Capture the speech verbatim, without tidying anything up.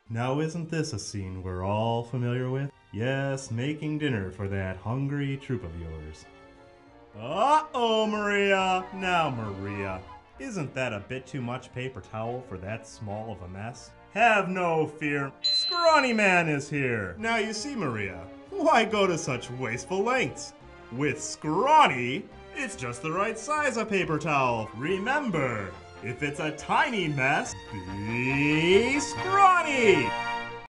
Now isn't this a scene we're all familiar with? Yes, making dinner for that hungry troop of yours. Uh-oh, Maria! Now, Maria, isn't that a bit too much paper towel for that small of a mess? Have no fear, Scrawny Man is here! Now you see, Maria, why go to such wasteful lengths? With Scrawny, it's just the right size of paper towel. Remember, if it's a tiny mess, be scrawny!